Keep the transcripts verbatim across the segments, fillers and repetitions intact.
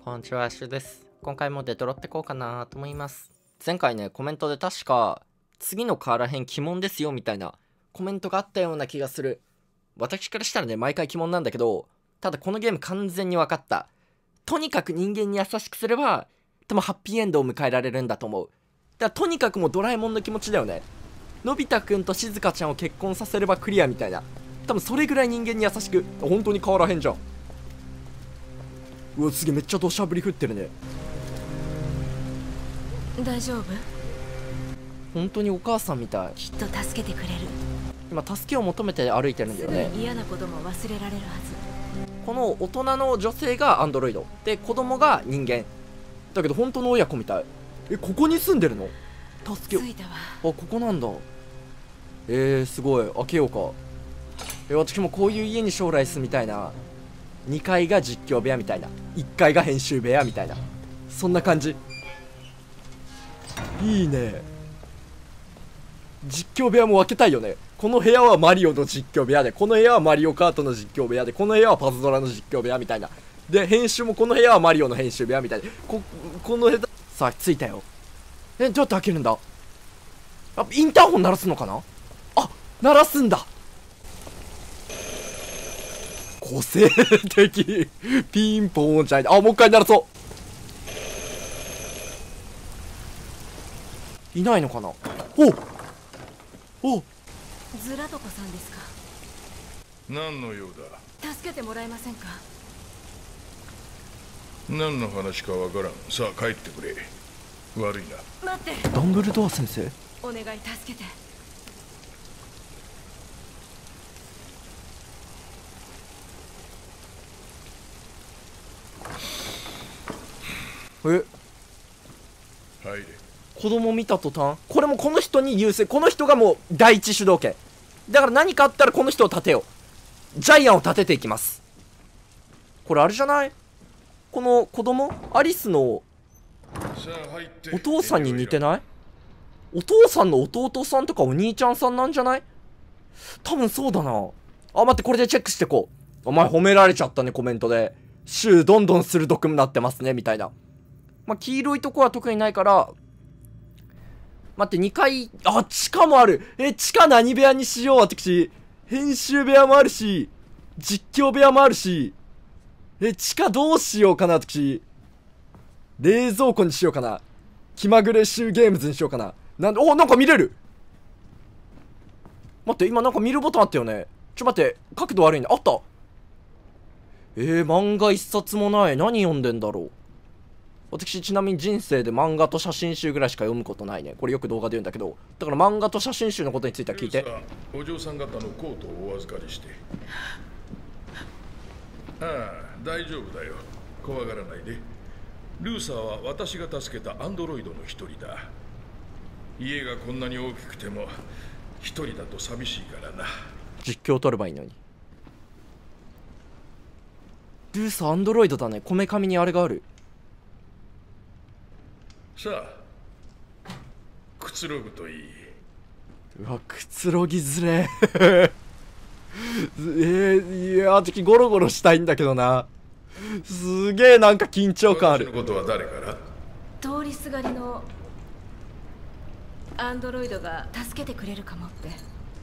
こんにちは、シュです。今回もデトロってこうかなと思います。前回ね、コメントで確か、次のカーラ編鬼門ですよみたいなコメントがあったような気がする。私からしたらね、毎回鬼門なんだけど、ただこのゲーム完全に分かった。とにかく人間に優しくすれば、多分ハッピーエンドを迎えられるんだと思う。だからとにかくもうドラえもんの気持ちだよね。のび太くんとしずかちゃんを結婚させればクリアみたいな。多分それぐらい人間に優しく。本当にカーラ編じゃん。うわ、すげえ、めっちゃ土砂降り降ってるね。 大丈夫？ 本当にお母さんみたい。 きっと助けてくれる。 今助けを求めて歩いてるんだよね。 すぐに嫌なことも忘れられるはず。 この大人の女性がアンドロイドで、子供が人間だけど本当の親子みたい。え、ここに住んでるの？助けを。 着いたわ。 あ、ここなんだ。えー、すごい。開けようか。え、私もこういう家に将来住みたいな。にかいが実況部屋みたいな、いっかいが編集部屋みたいな、そんな感じ。いいね。実況部屋も分けたいよね。この部屋はマリオの実況部屋で、この部屋はマリオカートの実況部屋で、この部屋はパズドラの実況部屋みたいな。で、編集もこの部屋はマリオの編集部屋みたいな。こ、この部屋、さあ、着いたよ。え、どうやって開けるんだ？あ、インターホン鳴らすのかな？あ、鳴らすんだ。個性的。ピンポーンじゃない。あ、もう一回鳴らそう。いないのかな。おお、 ズラトコさんですか？ 何の用だ？ 助けてもらえませんか？ 何の話かわからん。さあ帰ってくれ。悪いな。 待って。 ダンブルドア先生。 お願い助けて。 え、 入れ。 子供見た途端、これもこの人に優勢。この人がもう第一主導権だから、何かあったらこの人を立てよう。ジャイアンを立てていきます。これあれじゃない？この子供アリスのお父さんに似てない？お父さんの弟さんとかお兄ちゃんさんなんじゃない？多分そうだな。あ、待って、これでチェックしてこう。お前褒められちゃったね、コメントで。シューどんどん鋭くなってますねみたいな。まあ、黄色いとこは特にないから。待って、にかい、あ、地下もある。え、地下何部屋にしよう、私。編集部屋もあるし、実況部屋もあるし。え、地下どうしようかな、私。冷蔵庫にしようかな。気まぐれシューゲームズにしようかな。なんで、お、なんか見れる。待って、今なんか見るボタンあったよね。ちょ、待って、角度悪いね。あった。えー、漫画一冊もない。何読んでんだろう。私ちなみに人生で漫画と写真集ぐらいしか読むことないね。これよく動画で言うんだけど、だから漫画と写真集のことについては聞いて。 お嬢さん方のコートをお預かりして。ああ、大丈夫だよ。怖がらないで。ルーサーは私が助けたアンドロイドの一人だ。家がこんなに大きくても一人だと寂しいからな。 実況撮ればいいのに。ルーサーアンドロイドだね。こめかみにあれがある。 さあ、くつろぐといい。 うわ、くつろぎづれえー、いや、私ゴロゴロしたいんだけどな。すげえなんか緊張感ある。 私のことは誰から？ 通りすがりのアンドロイドが助けてくれるかもって。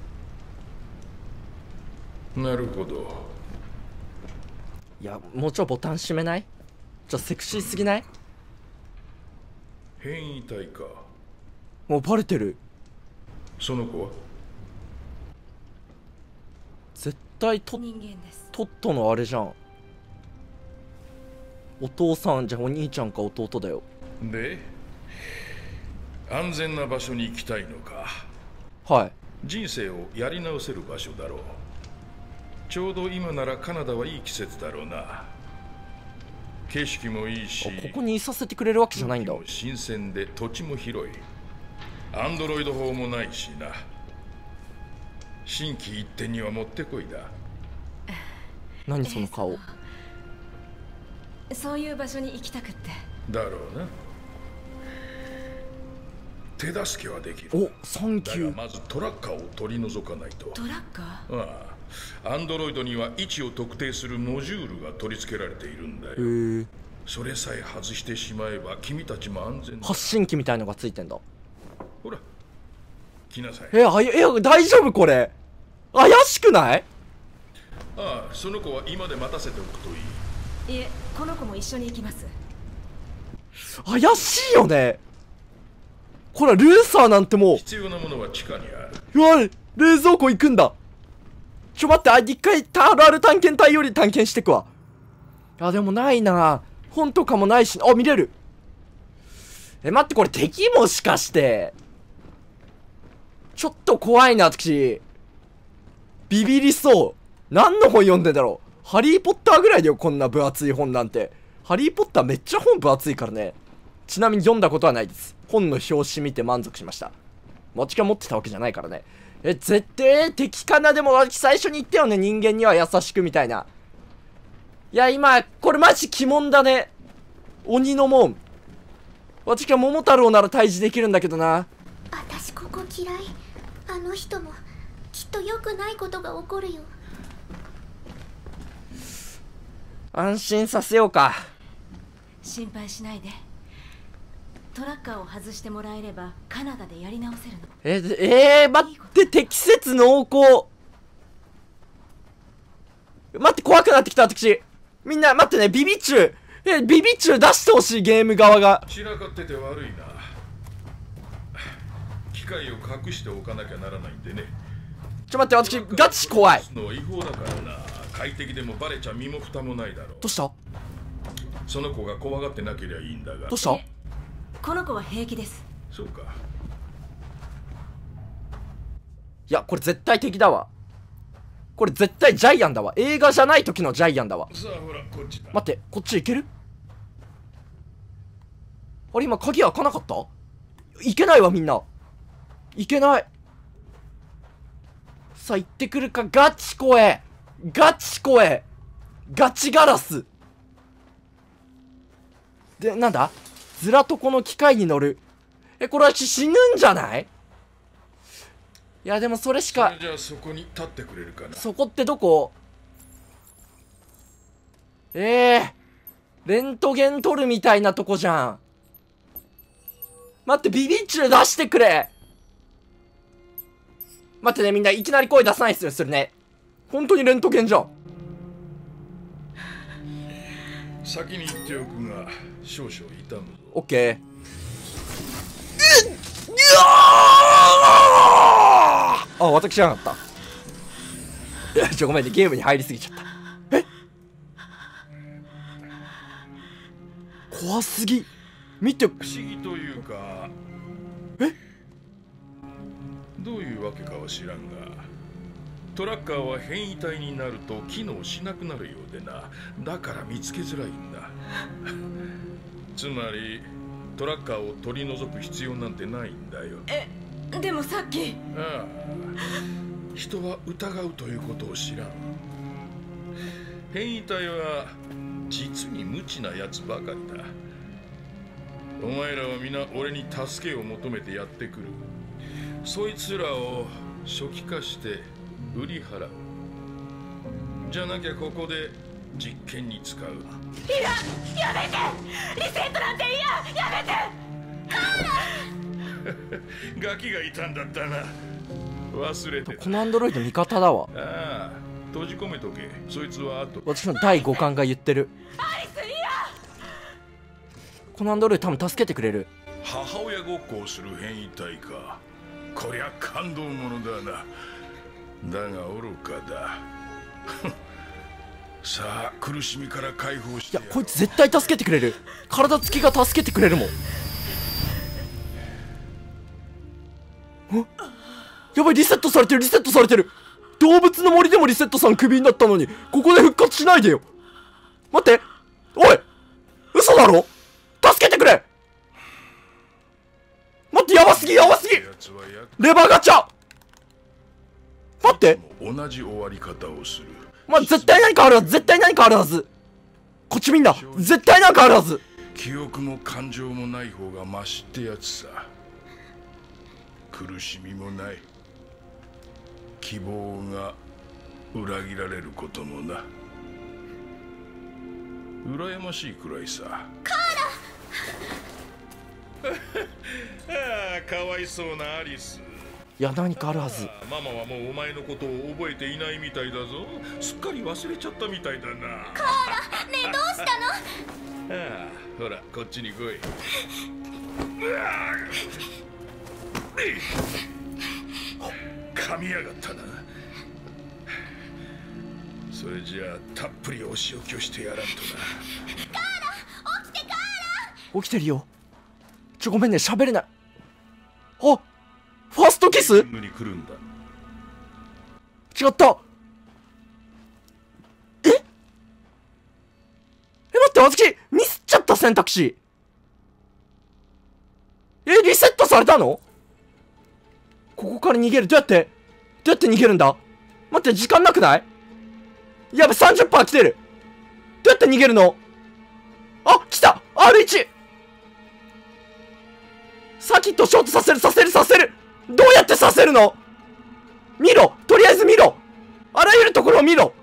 なるほど。 いや、もうちょいボタン閉めない？ちょっとセクシーすぎない？ 変異体か。 もうバレてる。 その子は絶対ト人間です。 トットのあれじゃん。お父さんじゃお兄ちゃんか弟だよ。 で、安全な場所に行きたいのか。 はい。 人生をやり直せる場所だろう。ちょうど今ならカナダはいい季節だろうな。景色もいいし、 ここにいさせてくれるわけじゃないんだ。 新鮮で土地も広い。アンドロイド法もないしな。心機一転にはもってこいだ。 何その顔。 そういう場所に行きたくって。 だろうな。手助けはできる。 お、サンキュー。 だがまずトラッカーを取り除かないと。 トラッカー？ああ、アンドロイドには位置を特定するモジュールが取り付けられているんだよ。 へえ。 それさえ外してしまえば君たちも安全だ。 発信機みたいのがついてんだ。 ほら来なさい。 えあいえ大丈夫これ。怪しくない？ ああ、その子は今で待たせておくといい。 いえ、この子も一緒に行きます。 怪しいよね。これルーサーなんてもう、 必要なものは地下にある。 うわ冷蔵庫行くんだ。ちょ待って、あ一回タールある探検隊より探検してくわ。あでもないな、本とかもないし。あ見れる。え待って、これ敵もしかしてちょっと怖いな。私ビビりそう。何の本読んでんだろう。ハリーポッターぐらいだよ、こんな分厚い本なんて。ハリーポッターめっちゃ本分厚いからね。ちなみに読んだことはないです。本の表紙見て満足しました。もちか持ってたわけじゃないからね。え絶対敵かな。でも私最初に言ったよね、人間には優しくみたいな。いや今これマジ鬼門だね。鬼の門。私が桃太郎なら退治できるんだけどな。 私ここ嫌い。あの人もきっと良くないことが起こるよ。 安心させようか。 心配しないで。トラッカーを外してもらえればカナダでやり直せるの。 えー、えー、待って適切濃厚。待って怖くなってきた私。みんな待ってね、ビビチューえビビチュー出してほしい、ゲーム側が。 散らかってて悪いな。機械を隠しておかなきゃならないんでね。 ちょ待って、私ガチ怖い。 のは違法だからな。快適でもバレちゃ身も蓋もないだろう。 どうした？ その子が怖がってなけりゃいいんだが。 どうした？ この子は平気です。 そうか。 いやこれ絶対敵だわ。これ絶対ジャイアンだわ。映画じゃない時のジャイアンだわ。 さあほらこっちだ。 待って、こっち行ける？あれ今鍵開かなかった？いけないわみんな。いけない。さあ行ってくるか。ガチ声ガチ声ガチガラスで、なんだずらとこの機械に乗る。えこれは死ぬんじゃない？いやでもそれしか。 それじゃあそこに立ってくれるかな。 そこってどこ？ええー、レントゲン撮るみたいなとこじゃん。待ってビビッチュー出してくれ。待ってね、みんないきなり声出さないっすよそれね。本当にレントゲンじゃん。 先に言っておくが少々痛むぞ。 オッケー。あ、私じゃなかった。いやちょごめんね、ゲームに入りすぎちゃった。え怖すぎ。見て。 不思議というか。 えどういうわけかは知らんが、トラッカーは変異体になると機能しなくなるようでな。だから見つけづらいんだ。つまりトラッカーを取り除く必要なんてないんだよ。 えでもさっき。 ああ、人は疑うということを知らん。変異体は実に無知なやつばかりだ。お前らは皆俺に助けを求めてやってくる。そいつらを初期化して売り払う。じゃなきゃここで実験に使う。 いややめて、リセットなんて嫌、やめて。 ガキがいたんだったな。忘れてた。 このアンドロイド味方だわ。 ああ、閉じ込めとけ。そいつは後。 私の第五感が言ってる。 アリス、いや。 このアンドロイド多分助けてくれる。 母親ごっこをする変異体か。こりゃ感動ものだな。だが愚かだ。さあ苦しみから解放して。 いやこいつ絶対助けてくれる。体つきが助けてくれるもん。やばい、リセットされてる、リセットされてる。動物の森でもリセットさんクビになったのにここで復活しないでよ。待って、おい嘘だろ。助けてくれ。待って、やばすぎやばすぎ。レバーガチャ。待って、 同じ終わり方をする。 まあ、絶対何かあるはず、絶対何かあるはず。こっちみんな絶対何かあるはず。 記憶も感情もない方がマシってやつさ。苦しみもない、希望が裏切られることもな。 羨ましいくらいさ。 カーラああ、かわいそうなアリス。 いや、何かあるはず。 ママはもうお前のことを覚えていないみたいだぞ。すっかり忘れちゃったみたいだな。 カーラ、ねえどうしたの？ ああ、ほらこっちに来い。噛みやがったな。それじゃあたっぷりお仕置きをしてやらんとな。 カーラ、起きてカーラ。 起きてるよ。ちょ、ごめんね、喋れない。あ、ファーストキス？ に来るんだ。 違った。ええ、待って、私ミスっちゃった選択肢。え、リセットされたの？ここから逃げる。どうやってどうやって逃げるんだ？待って、時間なくない？やべ、さんじゅっパーセント 来てる。どうやって逃げるの？あ、来た !アールワン！ サーキットショートさせる、させる、させる。どうやってさせるの？見ろ、とりあえず見ろ。あらゆるところを見ろ。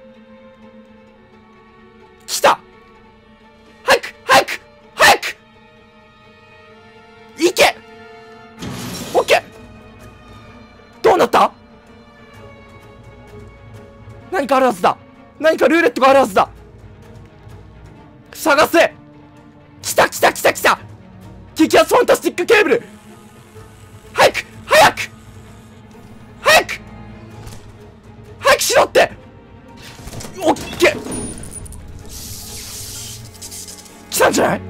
来た。早く、早く、早く。行け。オッケー。どうなった？何かあるはずだ。何かルーレットがあるはずだ。探せ。来た来た来た来た。激アツファンタスティックケーブル。早く早く早く早くしろって。オッケー。来たんじゃない？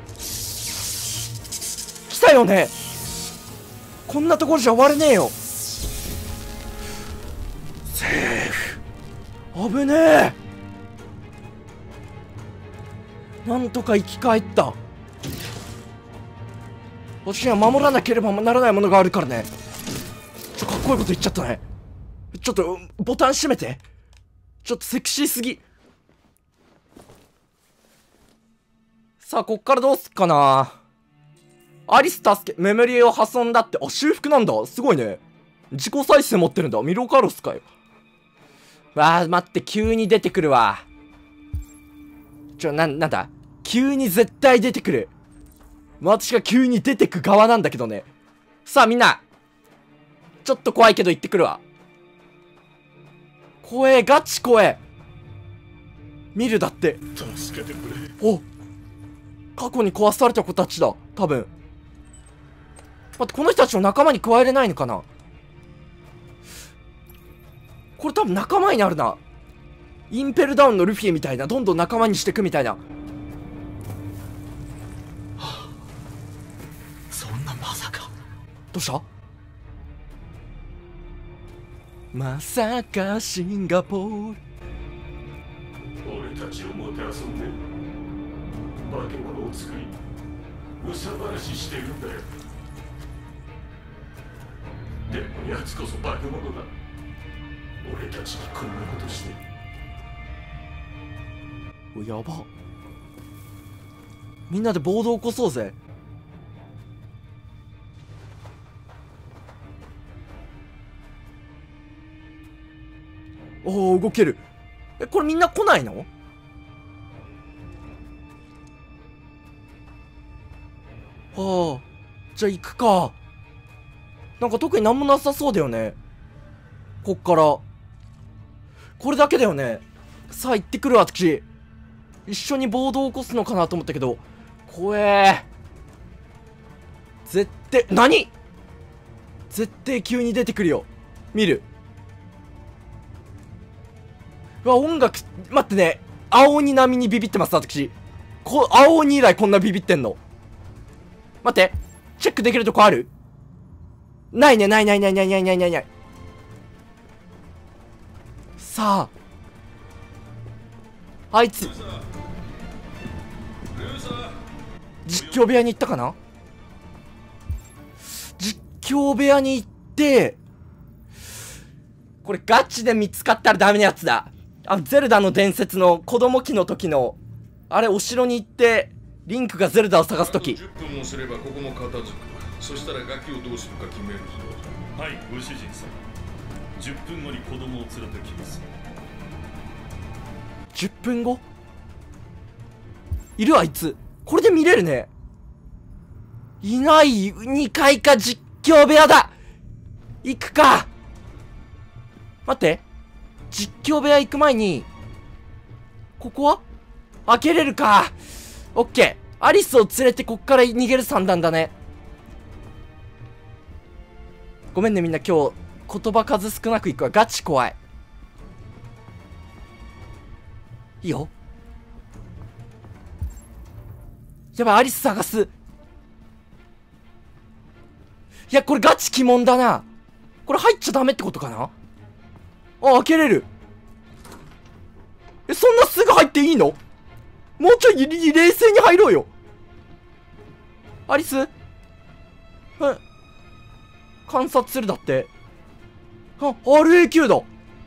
来たよね。こんなところじゃ終われねえよ。セーフ。危ねえ。なんとか生き返った。私には守らなければならないものがあるからね。ちょ、かっこいいこと言っちゃったね。ちょっとボタン閉めて。ちょっとセクシーすぎ。さあ、こっからどうすっかな。アリス助け、メモリーを破損だって。あ、修復なんだ。すごいね。自己再生持ってるんだ。ミロカロスかよ。わあ、待って、急に出てくるわ。ちょ、な、なんだ急に絶対出てくる。私が急に出てく側なんだけどね。さあ、みんな。ちょっと怖いけど行ってくるわ。怖え、ガチ怖え。見るだって。 助けてくれ。 お、過去に壊された子たちだ。多分。待って、この人たちを仲間に加えれないのかな。これ多分仲間になるな。インペルダウンのルフィみたいな。どんどん仲間にしていくみたいな。はあ、そんなまさか。 どうした？まさかシンガポール。 俺たちをもてあそんで化け物を作りうさ話してるんだよ。でも奴こそ化け物だ。俺たちにこんなことして。 お、やば。みんなで暴動起こそうぜ。おお、動ける。え、これみんな来ないの？はあ、じゃあ行くか。なんか特になんもなさそうだよね。こっからこれだけだよね。さあ行ってくるわ。私一緒に暴動を起こすのかなと思ったけど、怖え。絶対、何？絶対急に出てくるよ。見る。うわ、音楽、待ってね。青鬼並みにビビってます、私。こ、青鬼以来こんなビビってんの。待って。チェックできるとこある？ないね、ないないないないないないないない。さあ。あいつ。実況部屋に行ったかな？実況部屋に行って、これガチで見つかったらダメなやつだ。あ、ゼルダの伝説の子供期の時の、あれ、お城に行って、リンクがゼルダを探す時。 じゅっぷんもすればここも片付く。そしたらガキをどうするか決めるぞ。 はい、ご主人様。じゅっぷんごに子供を連れてきます。 じゅっぷんご？ いるあいつ。これで見れるね。いない。にかいか実況部屋だ。行くか。待って。実況部屋行く前に、ここは開けれるか。オッケー。アリスを連れてこっから逃げる算段だね。ごめんねみんな、今日言葉数少なくいくわ。ガチ怖い。いいよ。やばい、アリス探す。いや、これガチ鬼門だな。これ入っちゃダメってことかな。あ、開けれる。え、そんなすぐ入っていいの？もうちょい冷静に入ろうよ。アリス？うん。観察するだって。あ、アールエーキュー だ。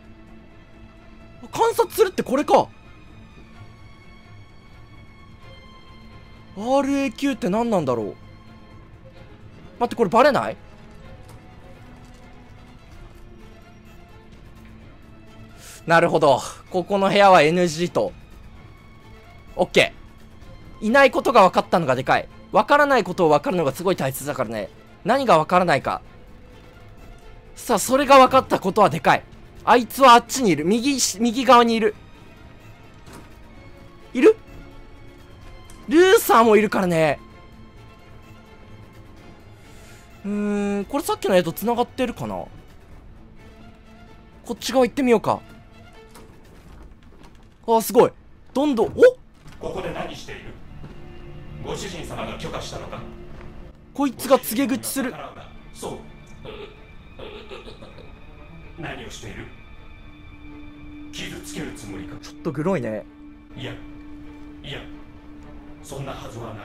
観察するってこれか。アールエーキュー って何なんだろう。待って、これバレない？なるほど。ここの部屋は エヌジー と。オッケー。いないことが分かったのがでかい。分からないことを分かるのがすごい大切だからね。何が分からないか。さあ、それが分かったことはでかい。あいつはあっちにいる。右、右側にいる。いる？ルーサーもいるからね。うーん、これさっきの絵と繋がってるかな？こっち側行ってみようか。ああ、すごい。どんどん、お？ ここで何している？ご主人様が許可したのか？ こいつが告げ口する。 そう。何をしている？傷つけるつもりか？ ちょっとグロいね。 いや、いや、そんなはずはない。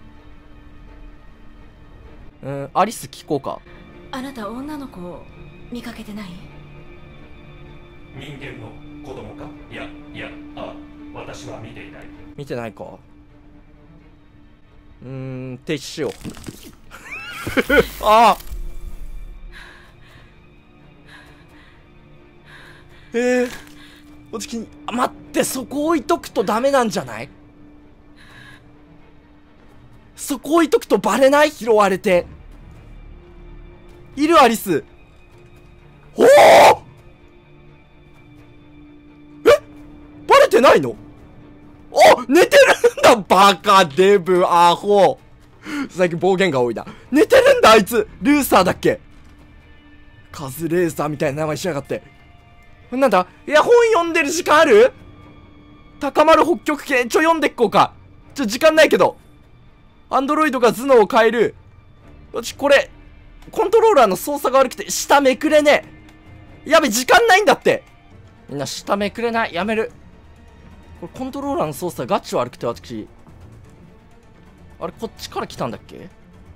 うん、アリス聞こうか。 あなた女の子を見かけてない？ 人間の子供か？いや、いや、あ、私は見ていない。 見てないか。うーん、停止しよう。ああ。えー、おじきに、あ、待って、そこ置いとくとダメなんじゃない？そこ置いとくとバレない？拾われて。いるアリス。おお！え？バレてないの？お！寝てるんだ！バカデブアホ。最近暴言が多いな。寝てるんだあいつ。ルーサーだっけ？カズレーサーみたいな名前しやがって。なんだ？いや、本読んでる時間ある？高まる北極圏、ちょ読んでっこうか。ちょ、時間ないけど。アンドロイドが頭脳を変える。私、これ、コントローラーの操作が悪くて、下めくれねえ。やべ、時間ないんだって。みんな、下めくれない。やめる。これ、コントローラーの操作ガチ悪くて、私。あれ、こっちから来たんだっけ？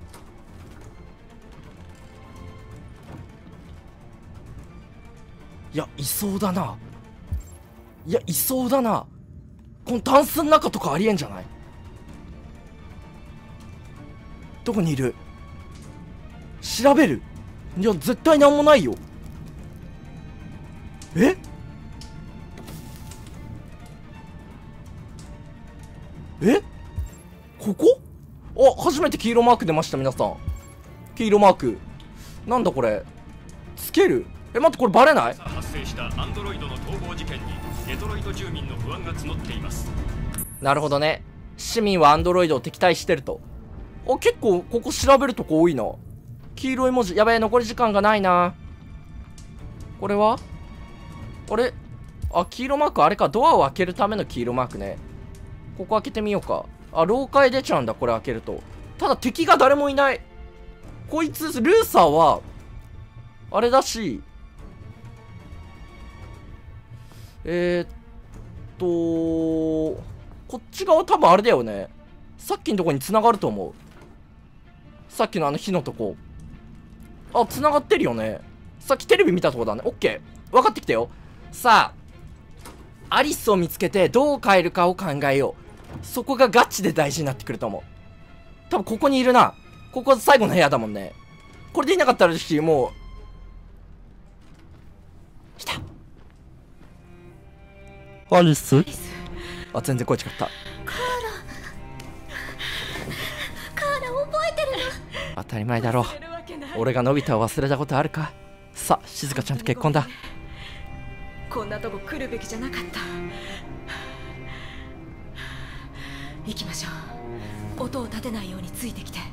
いや、いそうだな。いや、いそうだな。このタンスの中とかありえんじゃない？どこにいる？調べる？いや、絶対なんもないよ。え？え？ここ？あ、初めて黄色マーク出ました、皆さん。黄色マーク。なんだこれ。つける？え、待って、これバレない？ 発生したアンドロイドの逃亡事件にデトロイト住民の不安が募っています。 なるほどね。市民はアンドロイドを敵対してると。あ、結構ここ調べるとこ多いな。黄色い文字。やべえ、残り時間がないな。これはあれ？あ、黄色マークあれか。ドアを開けるための黄色マークね。ここ開けてみようか。あ、廊下へ出ちゃうんだ、これ開けると。ただ敵が誰もいない。こいつ、ルーサーは、あれだし、えー、っと、こっち側多分あれだよね。さっきのとこに繋がると思う。さっきのあの火のとこ。あ、繋がってるよね。さっきテレビ見たとこだね。オッケー。分かってきたよ。さあ、アリスを見つけてどう変えるかを考えよう。そこがガチで大事になってくると思う。多分ここにいるな。ここ最後の部屋だもんね。これでいなかったらし、もう、来た。アリス？あ、全然声違った。 カーラ、 当たり前だろう。 忘れるわけない。 俺がのび太を忘れたことあるか。さあ静香ちゃんと結婚だ。 こんなとこ来るべきじゃなかった。行きましょう。音を立てないようについてきて。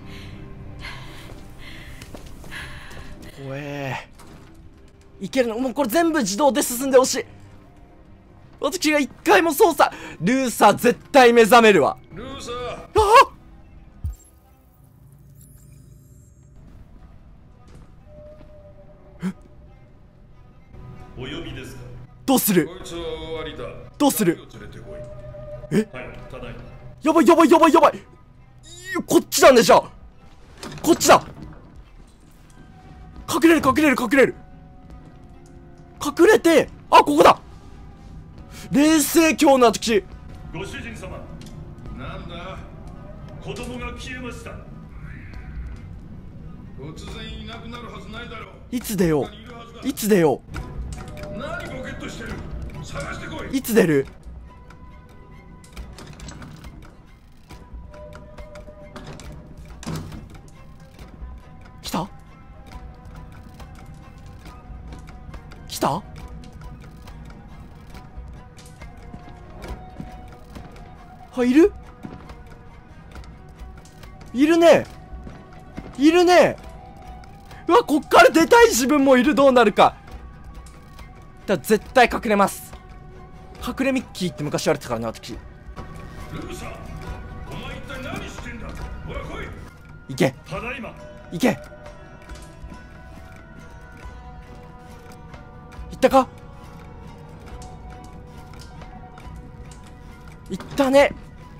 怖え。いけるの？もうこれ全部自動で進んでほしい。私が一回も操作。ルーサー絶対目覚めるわ。 ルーサー、 あっ、 お呼びですか。 どうする？ こいつは終わりだ。 どうする？ 連れてこい。 はい、ただいま。 やばいやばいやばいやばい。いやこっちなんでしょ。こっちだ。隠れる隠れる隠れる。隠れて、あ、ここだ。冷静今日の私。 ご主人様、 なんだ、 子供が消えました。 突然いなくなるはずないだろう。 いつ出よ他にいるはずだ。 う。いつ出よ何ボケっとしてる。探してこう。 い。 いつ出る。来た来た。あ、いるいるね。いるね。うわ、こっから出たい自分もいる。どうなるか。だから絶対隠れます。隠れミッキーって昔言われてたからね、私。 ルーサー、お前一体何してんだ。ほら来い。 いけただいま。 いけ。いったか。いったね。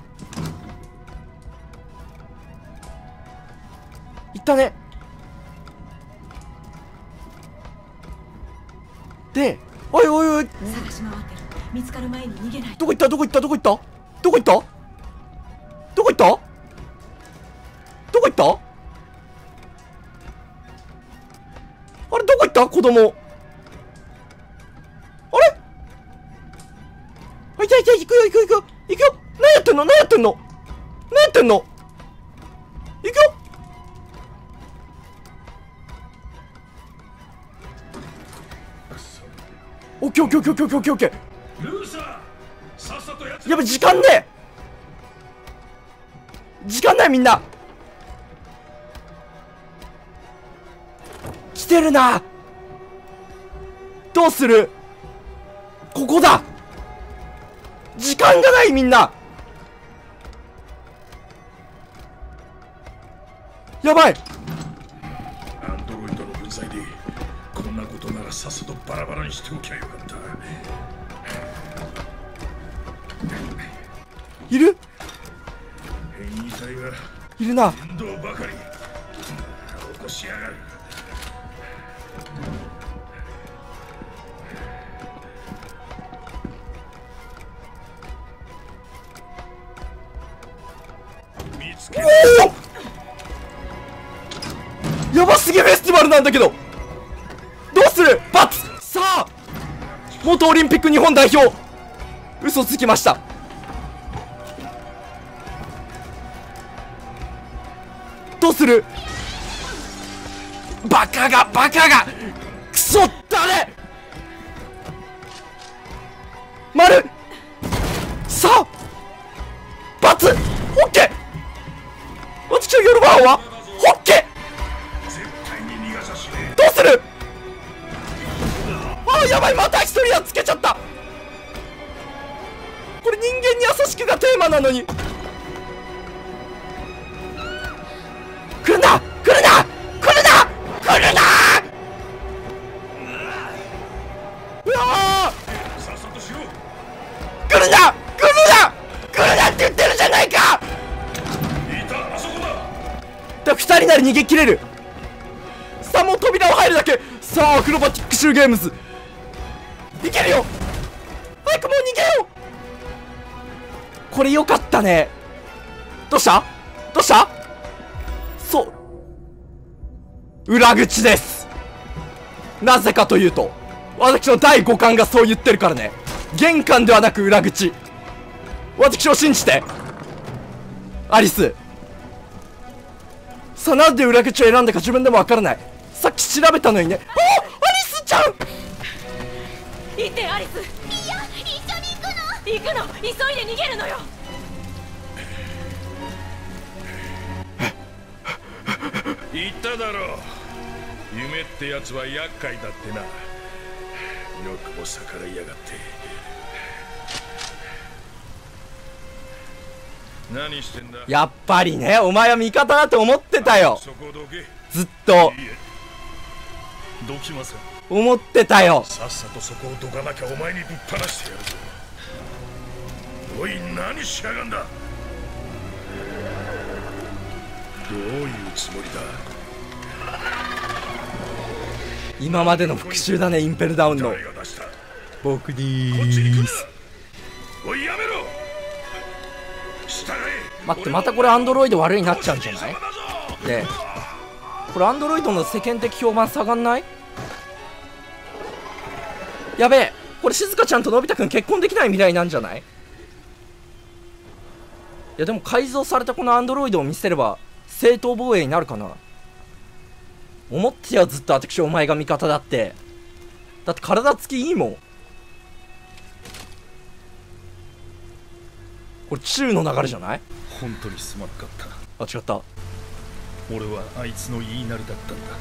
いったね。で、おいおいおい、 探し回ってる。見つかる前に逃げないと。 どこ行ったどこ行ったどこ行ったどこ行ったどこ行ったどこ行ったあれ、どこ行った子供。あれ、あ、いたいた、行くよ行くよ行くよ行くよ。何やってんの何やってんの何やってんの。行くよ。オッケーオッケーオッケーオッケーオッケーオッケー。 ルーサー、さっさとやつ。 やっぱ時間ねえ。時間ないみんな。来てるな。どうする。ここだ。時間がないみんな。やばい。 アンドロイドの分際でこんなことならさっさとバラバラにしておきゃよかった。 いる変異体がいるな。 面倒ばかり。起こしやがる。見つけおお、やばすぎフェスティバルなんだけど。どうする。バツ。さあ、元オリンピック日本代表。嘘つきました。どうする。バカがバカがクソだね。丸。さあ、バツ。オッケー。私の夜晩はオッケー。 絶対に逃がさしねどうする。ああ、やばい、また一人やっつけちゃった。これ人間に優しくがテーマなのに。来るな来るな来るな来るな。うわえ。さっさとしろ。 ー、来るな来るな来るなって言ってるじゃないか。 いた、あそこだ。 だ、二人なら逃げ切れる。さあ、もう扉を入るだけ。さあ、アクロバティックシューゲームズいけるよ。早くもう逃げよう。これよかったね。どうしたどうした。そう、裏口です。なぜかというと、私のだいごかんがそう言ってるからね。玄関ではなく裏口。私を信じてアリス。ささあなんで裏口を選んだか自分でもわからない。さっき調べたのにね。お、アリスちゃん。 行ってアリス。 いや、一緒に行くの。 行くの、急いで逃げるのよ。 言っただろう、夢ってやつは厄介だってな。よくも逆らいやがって。何してんだ。 やっぱりね、お前は味方だと思ってたよ。 そこどけ。 ずっといいえ、どきません。 思ってたよ。 さっさとそこをどかなきゃお前にぶっ放してやるぞ。おい、何しやがんだ。どういうつもりだ。 今までの復讐だね、インペルダウンの。 誰が出した。 僕でこっちに来るーな。 す。 おい、やめろ。従え。 待って、またこれアンドロイド悪いになっちゃうんじゃない？ねえ、 え、これアンドロイドの世間的評判下がんない？やべえ、これ静香ちゃんとのび太くん結婚できない未来なんじゃない？いやでも改造されたこのアンドロイドを見せれば正当防衛になるかな。思ってやずっと私お前が味方だって。だって体つきいいもん。これ中の流れじゃない？ 本当にすまなかった。 あ、違った。 俺はあいつの言いなりだったんだ。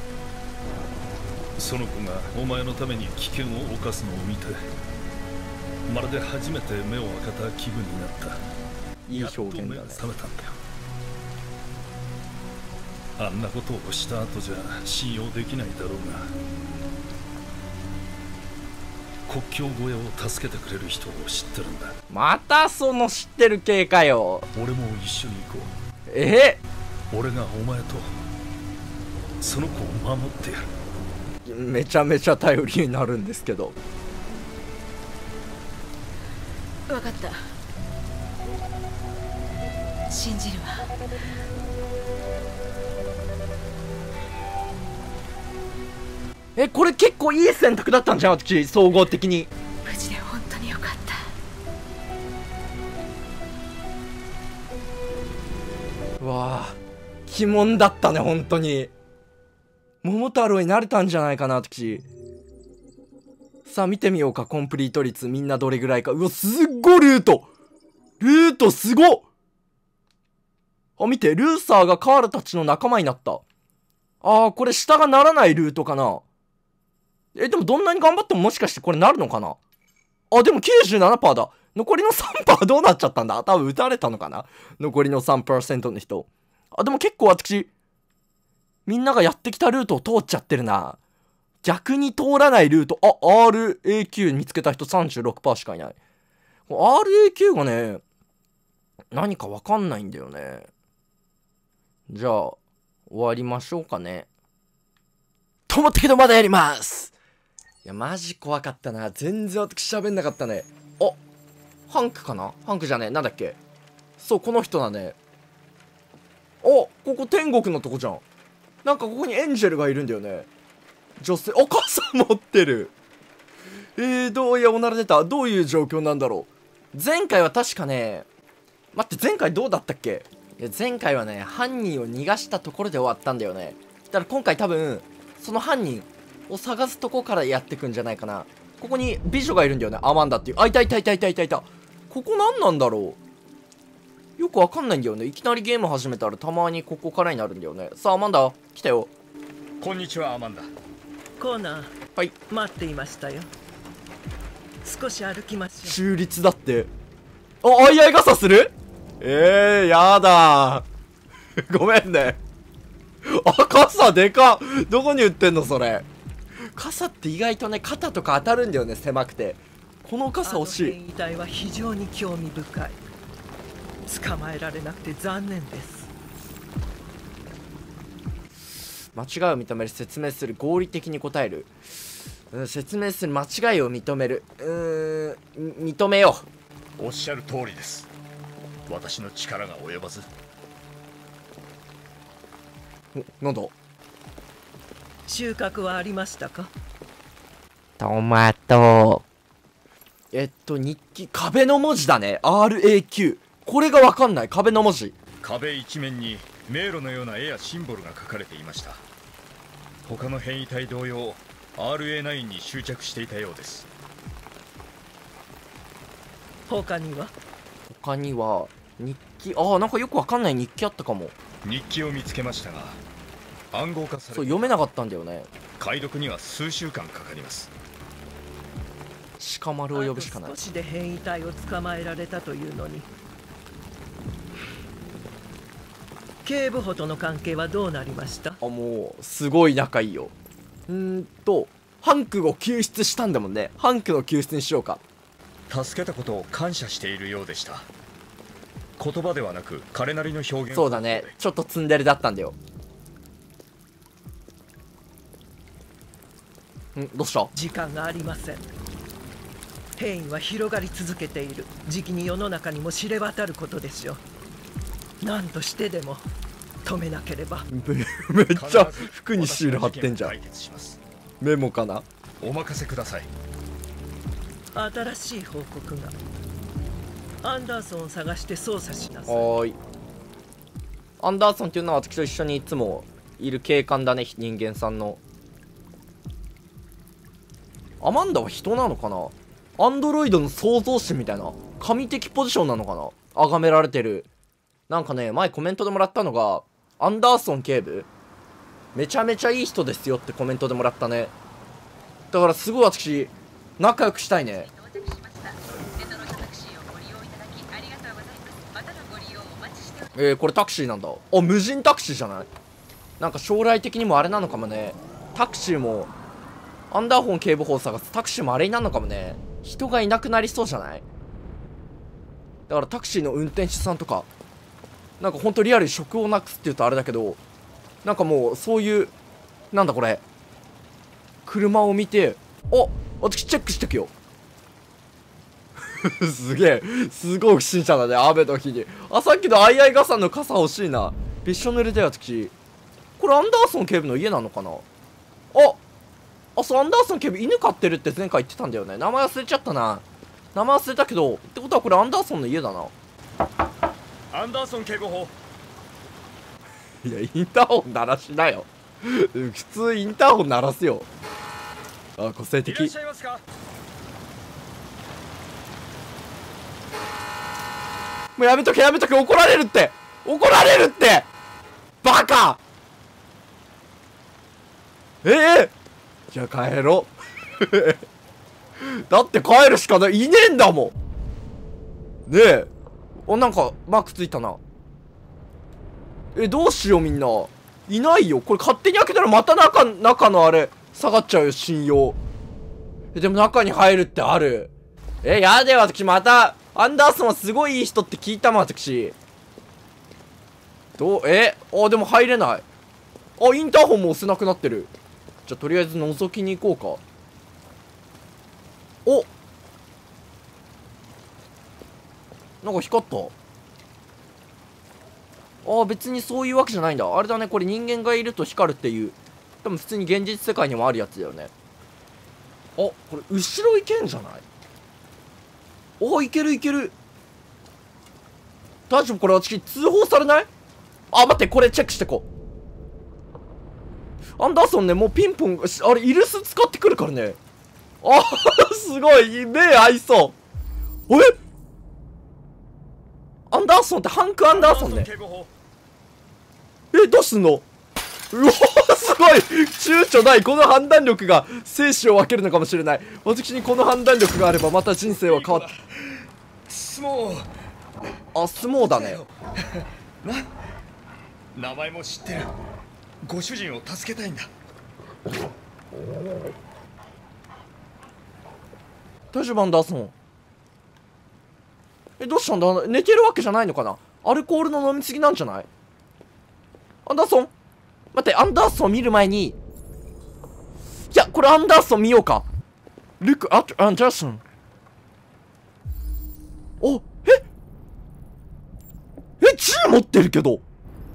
その子がお前のために危険を冒すのを見て、まるで初めて目を開けた気分になった。 いい表現だね。 やっと目が覚めたんだよ。あんなことをした後じゃ信用できないだろうが、国境越えを助けてくれる人を知ってるんだ。 またその知ってる系かよ。 俺も一緒に行こう。 え俺がお前とその子を守ってやる。 めちゃめちゃ頼りになるんですけど。 分かった、信じるわ。 え、これ結構いい選択だったんじゃん、私総合的に。 無事で本当によかった。 うわあ、鬼門だったね、本当に。桃太郎になれたんじゃないかな、私。さあ見てみようか、コンプリート率みんなどれぐらいか。うわ、すっごいルートルートすごっ。あ、見て、ルーサーがカールたちの仲間になった。あー、これ下がならないルートかな。え、でもどんなに頑張ってももしかしてこれなるのかな。あ、でも きゅうじゅうななパーセント だ。残りの さんパーセント どうなっちゃったんだ。多分撃たれたのかな、残りの さんパーセント の人。あ、でも結構私、みんながやってきたルートを通っちゃってるな。逆に通らないルート。あ、アールエーキュー 見つけた人 さんじゅうろくパーセント しかいない。アールエーキュー がね、何かわかんないんだよね。じゃあ、終わりましょうかね。と思ったけどまだやります。いや、マジ怖かったな。全然私喋んなかったね。あ、ハンクかな、ハンクじゃねえ。なんだっけ。そう、この人だね。あ、ここ天国のとこじゃん。なんかここにエンジェルがいるんだよね。女性、あ、傘持ってる。えー、どういや、おなら出た。どういう状況なんだろう。前回は確かね、待って、前回どうだったっけ。いや、前回はね、犯人を逃がしたところで終わったんだよね。だから今回多分、その犯人を探すとこからやってくんじゃないかな。ここに美女がいるんだよね。アマンダっていう。あ、いたいたいたいたいたいた。ここ何なんだろう。よくわかんないんだよね。いきなりゲーム始めたらたまにここからになるんだよね。さあ、アマンダ、来たよ。 こんにちは、アマンダ。 コーナー、 はい。 待っていましたよ。少し歩きましょう。 中立だって。あ、あいあい傘する。えー、やだー。ごめんね。あ、傘でかっ。どこに売ってんのそれ。傘って意外とね、肩とか当たるんだよね、狭くて。この傘欲しい。 あの変異体は非常に興味深い。捕まえられなくて残念です。 間違いを認める、説明する、合理的に答える、うん、説明する、間違いを認める、うーん、認めよう。おっしゃる通りです。私の力が及ばず。 なんだ。 収穫はありましたか。 トマト。えっと日記、壁の文字だね。 アールエーキュー。 これがわかんない。壁の文字。 壁一面に迷路のような絵やシンボルが書かれていました。他の変異体同様 アールエーナイン に執着していたようです。 他には他には日記、ああなんかよくわかんない日記あったかも。 日記を見つけましたが暗号化されて、 そう読めなかったんだよね。 解読には数週間かかります。 鹿丸を呼ぶしかない。 あと少しで変異体を捕まえられたというのに。警部補との関係はどうなりました？ あ、もうすごい仲いいよ。うーんとハンクを救出したんだもんね。ハンクの救出にしようか。 助けたことを感謝しているようでした。言葉ではなく彼なりの表現。 そうだね、ちょっとツンデレだったんだよ。ん、どうした？ 時間がありません。変異は広がり続けている。時期に世の中にも知れ渡ることでしょう。何としてでも止めなければ。 めっちゃ服にシール貼ってんじゃん。メモかな？ お任せください。 新しい報告が。アンダーソンを探して捜査しなさい。 はーい。アンダーソンっていうのは私と一緒にいつもいる警官だね、人間さんの。アマンダは人なのかな？アンドロイドの創造主みたいな神的ポジションなのかな？崇められてる。なんかね、前コメントでもらったのが、アンダーソン警部めちゃめちゃいい人ですよってコメントでもらったね。だからすごい私仲良くしたいね。えー、これタクシーなんだ。あ、無人タクシーじゃない？なんか将来的にもあれなのかもね。タクシーもアンダーホン警部補を探すタクシーもあれになるのかもね。人がいなくなりそうじゃない？だからタクシーの運転手さんとかなんかほんとリアルに職をなくすって言うとあれだけど、なんかもうそういうなんだこれ車を見て、あ、私チェックしてくよすげえすごい不審者だね、雨の日に。あ、さっきのあいあい傘の傘欲しいな。びっしょ濡れだよ私。これアンダーソン警部の家なのかな。ああ、そう、アンダーソン警部犬飼ってるって前回言ってたんだよね。名前忘れちゃったな。名前忘れたけど、ってことはこれアンダーソンの家だな。 アンダーソン警部補。 いや、インターホン鳴らしなよ普通インターホン鳴らすよ。あ、個性的。 いらっしゃいますか？ もうやめとけやめとけ、怒られるって怒られるってバカ。ええー、じゃあ帰ろだって帰るしかない、いねえんだもん。ねえ、お、なんかマークついたな。え、どうしようみんな。いないよ。これ勝手に開けたらまた中、中のあれ下がっちゃうよ、信用。え、でも中に入るってある。え、やでよ、私またアンダーソンはすごいいい人って聞いたもん、私。どう、え、あ、でも入れない。あ、インターホンも押せなくなってる。じゃあとりあえず覗きに行こうか。お、なんか光った。ああ、別にそういうわけじゃないんだ。あれだね、これ人間がいると光るっていう。多分普通に現実世界にもあるやつだよね。あ、これ後ろ行けんじゃない？おー、いけるいける。大丈夫？これ私通報されない？あ、待って、これチェックしてこう。アンダーソンね、もうピンポン、あれイルス使ってくるからね。あーすごい目合いそう。え、アンダーソンってハンク・アンダーソンね。え、どうすんの？うわー、すごい躊躇ない。この判断力が生死を分けるのかもしれない。私にこの判断力があればまた人生は変わって。 相撲。 あ、相撲だね。 な、名前も知ってる。ご主人を助けたいんだ。 大丈夫アンダーソン？え、どうしたんだ？寝てるわけじゃないのかな？アルコールの飲みすぎなんじゃない？アンダーソン？待って、アンダーソン見る前に、いや、これアンダーソン見ようか。Look at Anderson。お、ええ、銃持ってるけど。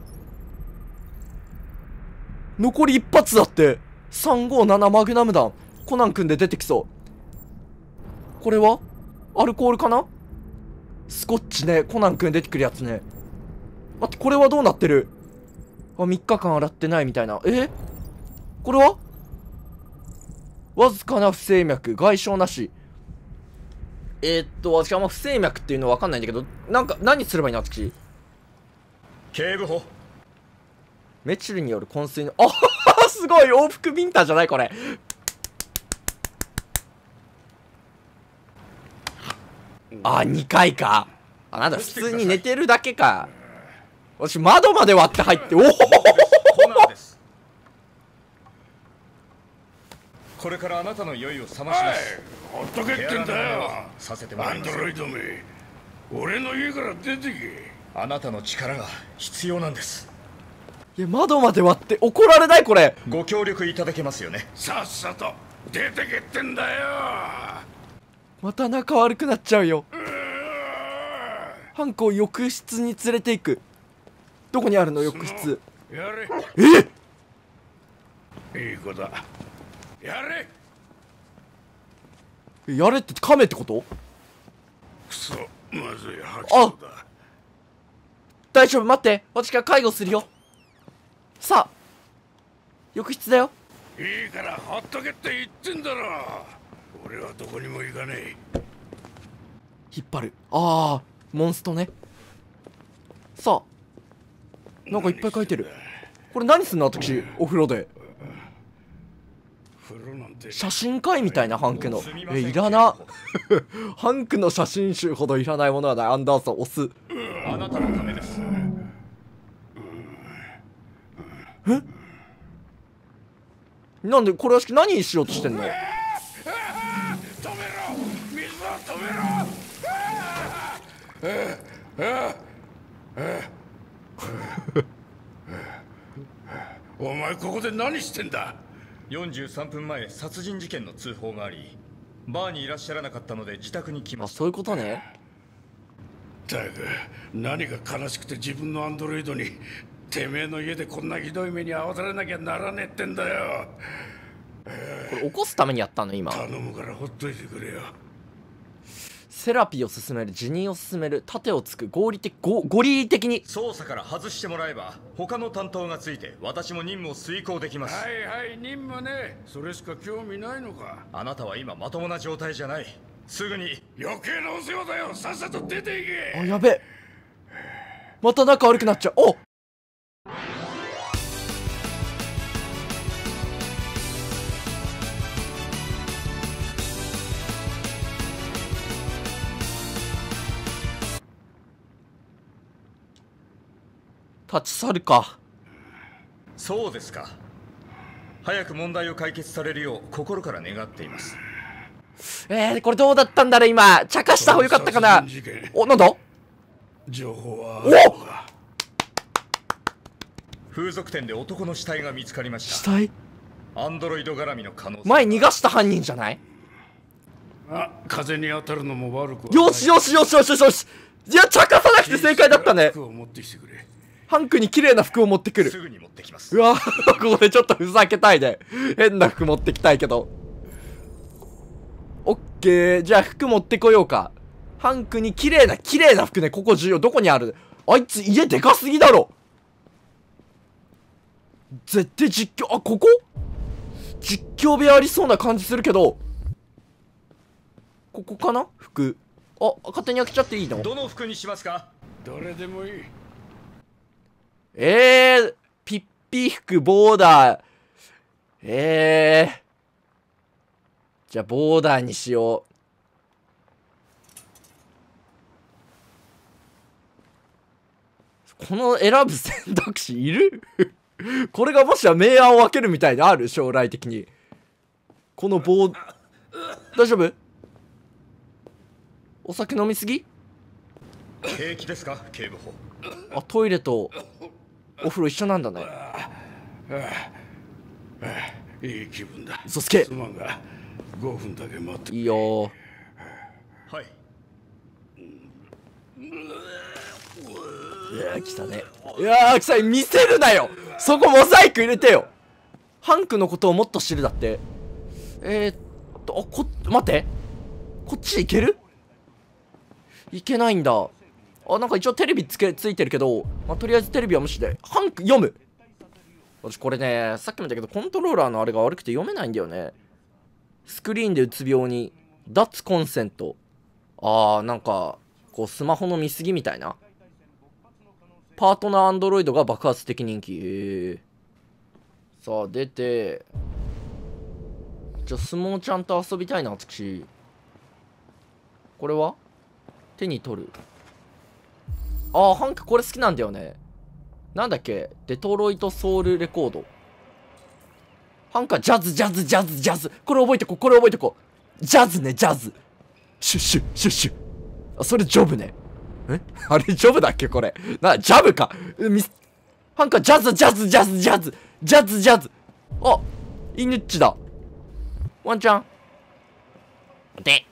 残り一発だって。さんごーななマグナム弾。コナン君で出てきそう。これはアルコールかな？スコッチね。コナン君出てくるやつね。 待って、これはどうなってる？あ、みっかかん洗ってないみたいな。えこれはわずかな不整脈、外傷なし。えー、っと、私あんま不整脈っていうのわかんないんだけど、なんか、何すればいいの私。 警部補。 メチルによる昏睡の、あははすごい往復ビンタじゃないこれ。あ、にかいか。あ、なんだ、普通に寝てるだけか。私、窓まで割って入って、おおこれからあなたの酔いを覚まします。 ほっとけってんだよ。 させてもらいます。 アンドロイドめ、俺の家から出てけ。 あなたの力が必要なんです。 いや、窓まで割って怒られないこれ。 ご協力いただけますよね。 さっさと出てけってんだよ。 また仲悪くなっちゃうよ。ハンコを浴室に連れて行く。どこにあるの浴室。 やれ。 えいい子だ。やれ。 やれって亀ってこと？ くそ、まずい吐きそうだ。 大丈夫、待って、私が介護するよ。さあ、浴室だよ。 いいからほっとけって言ってんだろ。俺はどこにも行かねえ。 引っ張る。ああ、モンストね。さあ、なんかいっぱい書いてる。これ何すんの私、お風呂で。写真会みたいなハンクの。え、いらな。ハンクの写真集ほどいらないものはない。アンダーソン押す。 あなたのためです。 え？なんでこれは何しようとしてんの？ 止めろ、水を止めろ。お前ここで何してんだ？ よんじゅうさんぷんまえ殺人事件の通報があり、バーにいらっしゃらなかったので自宅に来ました。 あ、そういうことね。 だが何が悲しくて自分のアンドロイドにてめえの家でこんなひどい目に遭わされなきゃならねえってんだよ。 これ起こすためにやったの今。 頼むからほっといてくれよ。 セラピーを進める、辞任を進める、盾をつく、合理的、ご合理的に捜査から外してもらえば他の担当がついて私も任務を遂行できます。 はいはい、任務ね。それしか興味ないのか。 あなたは今まともな状態じゃない。すぐに。 余計なお世話だよ。さっさと出ていけ。 あ、やべえ。また仲悪くなっちゃう。おっ、立ち去るか。 そうですか。早く問題を解決されるよう心から願っています。 えー、これどうだったんだろう今。茶化した方がよかったかな。お、なんだ？ 情報はお風俗店で男の死体が見つかりました。 死体？ アンドロイド絡みの可能性。 前逃がした犯人じゃない？ あ、風に当たるのも悪くはない。 よしよしよしよしよしよし。いや、茶化さなくて正解だったね。 服を持ってきてくれ。 ハンクに綺麗な服を持ってくる。 すぐに持ってきます。 うわここでちょっとふざけたいね。変な服持ってきたいけど。オッケー、じゃあ服持ってこようか。ハンクに綺麗な綺麗な服ね。ここ重要。どこにある？あいつ家でかすぎだろ。絶対実況、あ、ここ実況部屋ありそうな感じするけど、ここかな？服。あ、勝手に開けちゃっていいの？ どの服にしますか？ どれでもいい。 えー、ピッピ服、ボーダー。えー。じゃあ、ボーダーにしよう。この選ぶ選択肢いる？これがもしや明暗を分けるみたいである？将来的に。このボー、大丈夫？お酒飲みすぎ？ 平気ですか、警部補。 あ、トイレとお風呂一緒なんだね。 いい気分だ。 嘘つけ。 すまんがごふんだけ待って。 いいよ。はい。 いやー来たね。いやー来た。見せるなよ。そこモザイク入れてよ。ハンクのことをもっと知るだって。えー、っとあこ待って、こっち行ける？行けないんだ。 あ、なんか一応テレビつけついてるけど、まあ、とりあえずテレビは無視でハンク読む。私これね、さっきも言ったけどコントローラーのあれが悪くて読めないんだよね。スクリーンでうつ病に脱コンセント。あー、なんかこうスマホの見過ぎみたいな。パートナーアンドロイドが爆発的人気。へえ。さあ出て、じゃあ相撲ちゃんと遊びたいな私。これは手に取る。ああ、ハンクこれ好きなんだよね。なんだっけ、デトロイトソウルレコード。ハンクはジャズジャズジャズジャズ。これ覚えてこう、これ覚えてこう。ジャズね、ジャズ。シュッシュッシュッシュッ。あ、それジョブね。えあれジョブだっけこれ。な、ジャブか。ミス、ハンクはジャズジャズジャズジャズ。ジャズジャズ。あ、イヌッチだ。ワンちゃん。お手。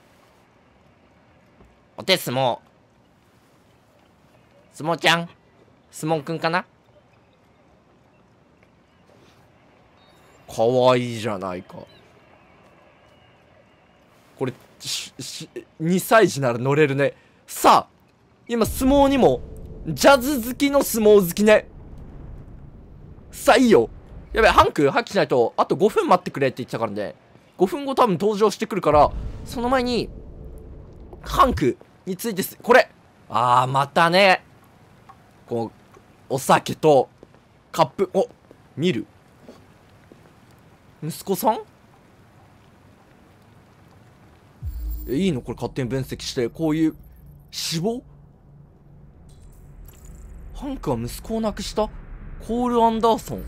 お手相撲。相撲ちゃん。相撲くんかな。かわいいじゃないか。これししにさい児なら乗れるね。さあ今相撲にもジャズ好きの相撲好きね。さあいいよ。やべえ、ハンク発揮しないとあとごふん待ってくれって言ってたからね。ごふんご多分登場してくるから、その前にハンクについてす、これあーまたね、こうお酒とカップ、お見る息子さんえ、いいのこれ勝手に分析して。こういう死亡、ハンクは息子を亡くしたコール・アンダーソン。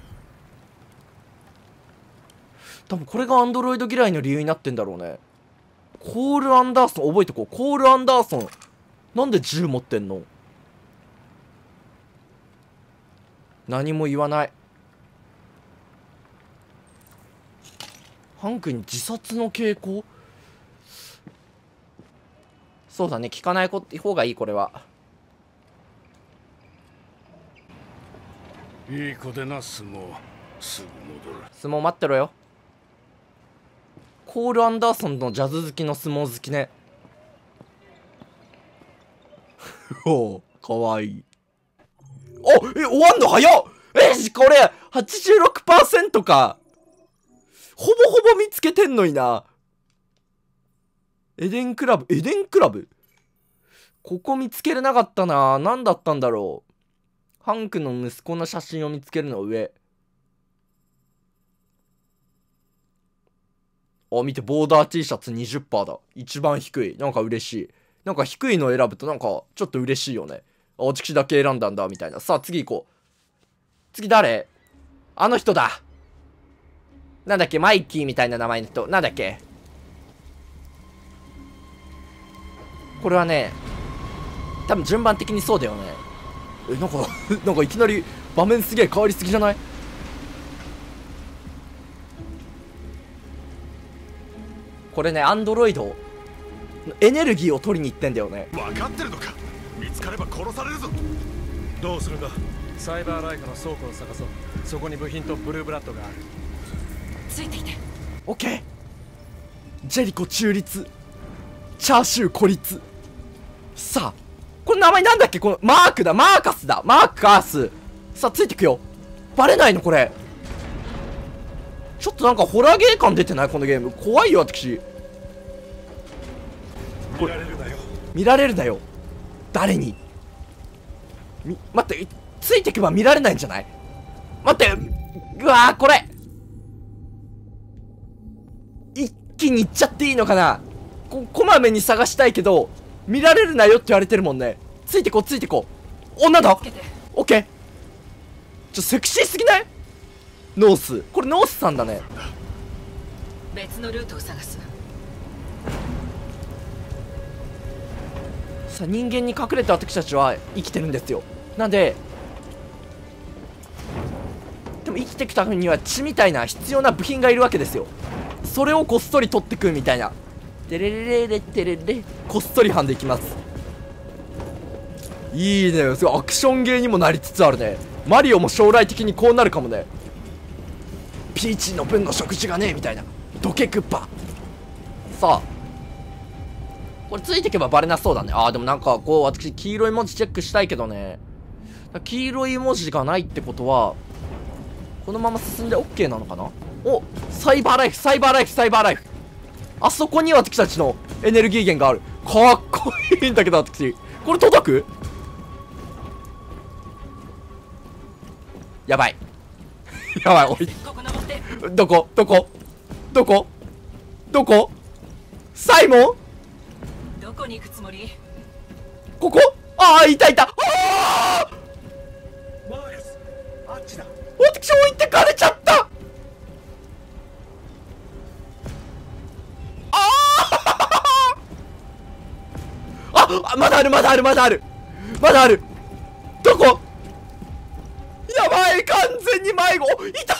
多分これがアンドロイド嫌いの理由になってんだろうね。コール・アンダーソン覚えてこう。コール・アンダーソンなんで銃持ってんの。何も言わない。ハンクに自殺の傾向。そうだね、聞かない方がいい。これはいい子でな。相撲すぐ戻る。 相撲待ってろよ。コール・アンダーソンのジャズ好きの相撲好きね。おお、かわいい。お、え、終わんの早っ。え、これ はちじゅうろくパーセント か。ほぼほぼ見つけてんのにな。エデンクラブ、エデンクラブここ見つけれなかったな。何だったんだろう。ハンクの息子の写真を見つけるの上。あ、見て、ボーダー T シャツ にじゅっパーセント だ。一番低い。なんか嬉しい。なんか低いの選ぶとなんかちょっと嬉しいよね。あ、私だけ選んだんだみたいな。さあ次行こう。次誰？あの人だ。なんだっけ、マイキーみたいな名前の人。なんだっけ。これはね、多分順番的にそうだよね。え、なんかなんかいきなり場面すげえ変わりすぎじゃない？これね、アンドロイドエネルギーを取りに行ってんだよね。 分かってるのか。見つかれば殺されるぞ。 どうするか。サイバーライフの倉庫を探そう。そこに部品とブルーブラッドがある。 ついていて。 オッケー。ジェリコ中立、チャーシュー孤立。さあこれ名前なんだっけ。このマークだ。マーカスだ。マーカース。さあついてくよ。バレないのこれ。ちょっとなんかホラーゲー感出てないこのゲーム。怖いよ私。 見られるなよ。 見られるなよ。誰に。み、待って、ついてけば見られないんじゃない。待って、うわーこれ一気にいっちゃっていいのかな。こ、こまめに探したいけど見られるなよって言われてるもんね。ついてこうついてこう。女だ。オッケー。ちょセクシーすぎない。ノース、これノースさんだね。 別のルートを探す。 さあ人間に隠れた私たちは生きてるんですよ。なんででも生きていくためには血みたいな必要な部品がいるわけですよ。それをこっそり取ってくみたいな。テレレレレテレレ、こっそり班でいきます。いいね。すごいアクションゲーにもなりつつあるね。マリオも将来的にこうなるかもね。ピーチの分の食事がねえみたいな。どけクッパ。さあこれついてけばバレなそうだね。あーでもなんかこう私黄色い文字チェックしたいけどね、黄色い文字がないってことはこのまま進んで OK なのかな。お、サイバーライフサイバーライフサイバーライフ、あそこに私たちのエネルギー源がある。かっこいいんだけど私これ届く？やばいやばい、おいどこどこどこどこサイモンどこに行くつもり？ ここ？ああ、いたいた。ああ、 マーカス、あっちだ。 私置いてかれちゃった。あああ、まだあるまだあるまだあるまだある。どこ？やばい、完全に迷子。いたいた。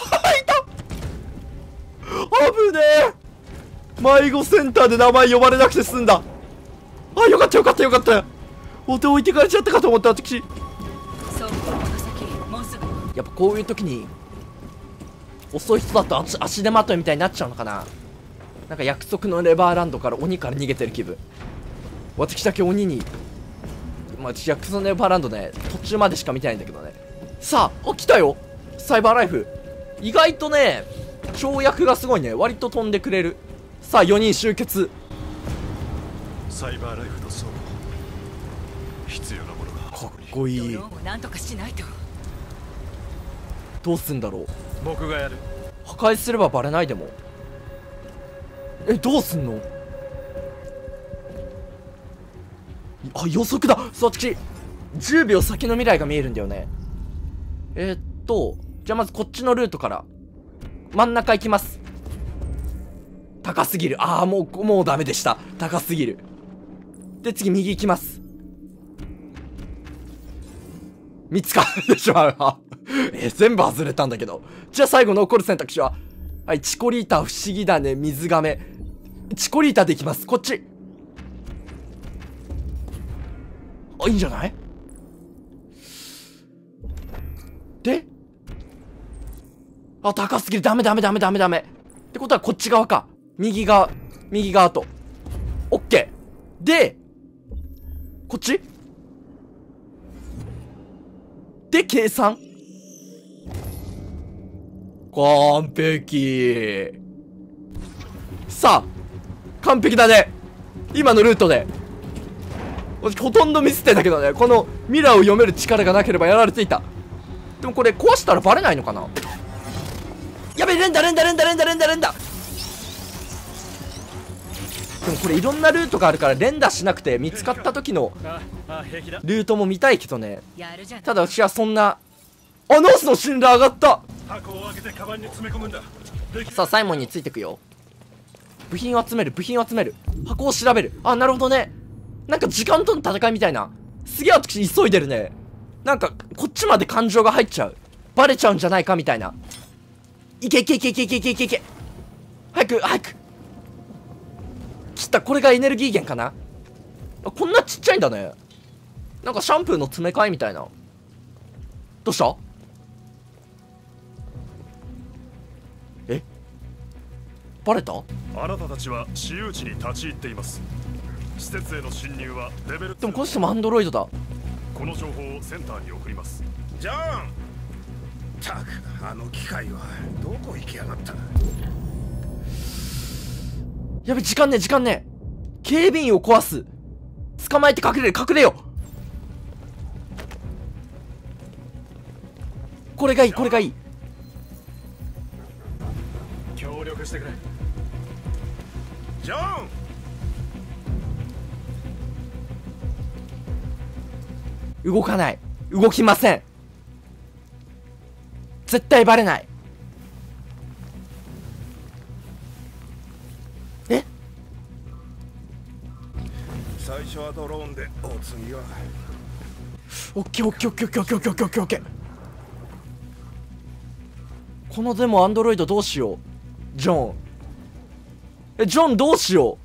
危ねえ。迷子センターで名前呼ばれなくて済んだ。あ、よかったよかったよかった。お手置いてかれちゃったかと思った私。やっぱこういう時に遅い人だと足足手まといみたいになっちゃうのかな。なんか約束のレバーランドから鬼から逃げてる気分。私だけ鬼に、まあ、私約束のレバーランドね途中までしか見てないんだけどね。さあ、あ、来たよサイバーライフ。意外とね跳躍がすごいね。割と飛んでくれる。さあよにん集結。 サイバーライフの層、必要なものがかっこいい。 なんとかしないと。 どうすんだろう。 僕がやる。 破壊すればバレないでも。え、どうすんの。あ、予測だ。そう、私じゅうびょう先の未来が見えるんだよね。えー、っとじゃあまずこっちのルートから真ん中行きます。高すぎる。ああ、もうもうダメでした。高すぎる。で次右行きます。見つかってしまうわえー、全部外れたんだけど。じゃあ最後残る選択肢は、はい、チコリータ不思議だね水亀。チコリータでいきます。こっち。あ、いいんじゃない。で、あ、高すぎる。ダメダメダメダメダメ。ってことはこっち側か。右側、右側と。オッケー。で、こっちで、計算。完璧。さあ、完璧だね。今のルートで。私ほとんどミスってたけどね。このミラーを読める力がなければやられていた。でもこれ壊したらバレないのかな。やべえ、連打連打連打連打連打連打。でもこれいろんなルートがあるから連打しなくて見つかった時のルートも見たいけどね。ただ私はそんな。あ、ノースの信頼上がった。さあサイモンについてくよ。部品を集める部品を集める。箱を調べる。あ、なるほどね。なんか時間との戦いみたいな。すげえ私急いでるね。なんかこっちまで感情が入っちゃう。バレちゃうんじゃないかみたいな。いけいけいけいけいけいけいけいけ。早く早く。切った。これがエネルギー源かな。あ、こんなちっちゃいんだね。なんかシャンプーの詰め替えみたいな。どうした。え、バレた。 あなたたちは私有地に立ち入っています。施設への侵入はレベル。 でもこの人もアンドロイドだ。 この情報をセンターに送ります。 ジョン。たく、あの機械はどこ行きやがった。 やべ、時間ね時間ね。警備員を壊す。捕まえて隠れる隠れよ。これがいいこれがいい。 協力してくれ。 ジョン。 動かない。動きません。絶対バレない。え、 最初はドローンで、お次はオッケーオッケーオッケーオッケーオッケーオッケーオッケーオッケー。このでもアンドロイドどうしよう。ジョン、え、ジョンどうしよ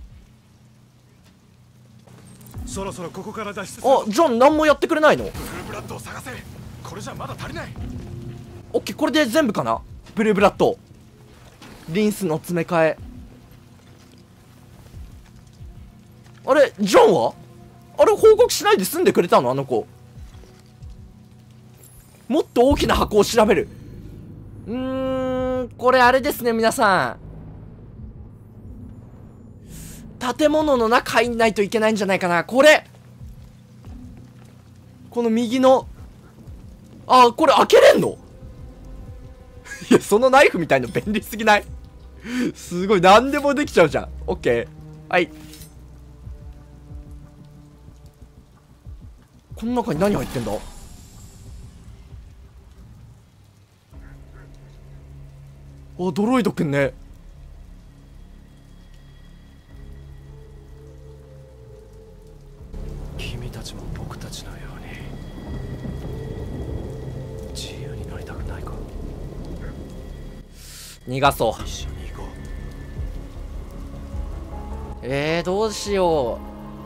う。そろそろここから脱出する。 あ、ジョン何もやってくれないの。 ブルーブラッドを探せ。これじゃまだ足りない。 オッケー、これで全部かな。ブルーブラッド、リンスの詰め替え。あジョンはあれ報告しないで済んでくれたのあの子。もっと大きな箱を調べる。うーん、これあれですね、皆さん。建物の中入んないといけないんじゃないかな。これこの右の、あ、これ開けれんのいや、そのナイフみたいの便利すぎない？すごい、何でもできちゃうじゃん。オッケー。はい。この中に何入ってんだ？あ、ドロイドくんね。 君たちも僕たちのように自由になりたくないか？ 逃がそう。 一緒に行こう。 えー、どうしよ